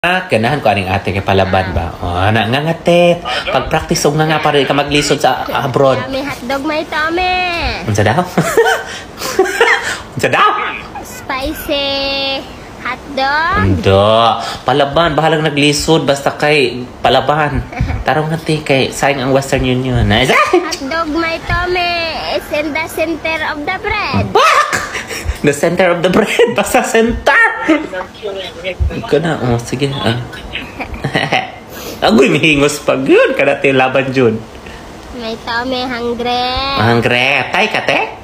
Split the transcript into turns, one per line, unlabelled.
Ganahan ko aning ate kay palaban ba? Oh, na nga nga te. Pag-practice nga pa rin ka maglisod sa abroad.
May hotdog may tome.
Unsa daw? Unsa daw?
Spicy hotdog.
Ando. Palaban, bahalang naglisod basta kay palaban. Tarong nga te kay sayang ang Western Union.
Hotdog may tome is in the center of the bread.
Bak! The center of the bread. Basta center. Ika na. Oh, sige. Agoy, mahingos pag yun. Kada tayo laban dyan.
May tome hungry.
Hungry. Tay ka, te?